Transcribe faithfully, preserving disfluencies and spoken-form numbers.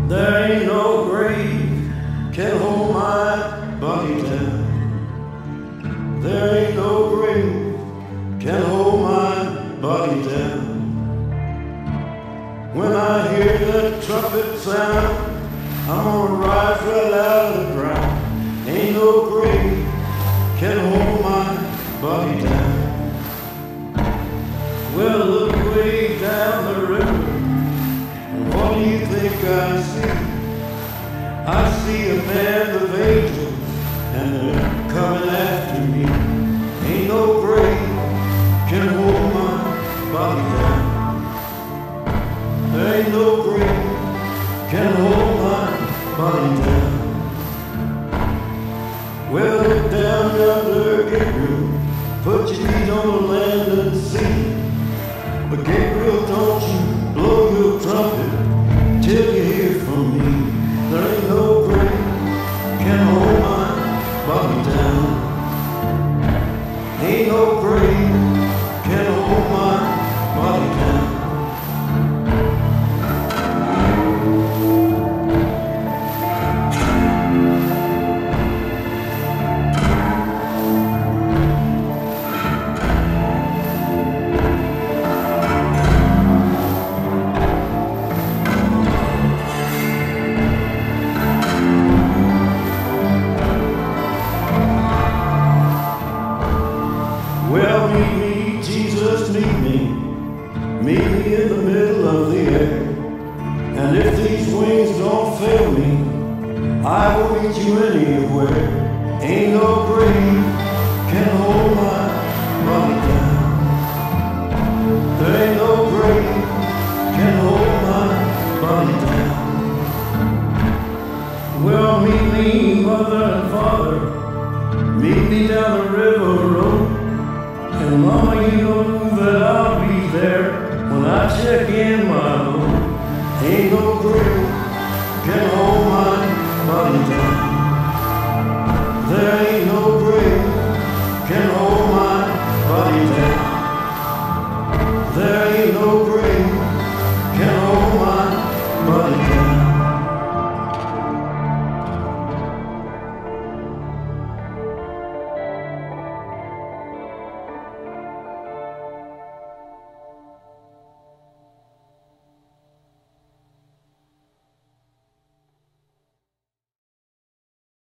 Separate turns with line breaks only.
There ain't no grave can hold my body down. There ain't no grave can hold my body down. When I hear the trumpet sound, I'm gonna rise right out of the ground. Ain't no grave can hold my body down. Well, look way down the river, and what do you think I see? I see a band of angels, and they're coming after me. Ain't no grave can hold my body down. There ain't no grave can hold my body down. Well, look down yonder, Gabriel, put your feet on the land and sea. But Gabriel, don't you blow your trumpet till you hear from me. There ain't no grave can hold my body down. Ain't no grave can hold my body down. Well, meet me, Jesus, meet me, meet me in the middle of the air. And if these wings don't fail me, I will meet you anywhere. Ain't no grave can hold my body down. There ain't no grave can hold my body down. Well, meet me, mother and father, meet me down the river road. And mama, you know that I'll be there when I check in my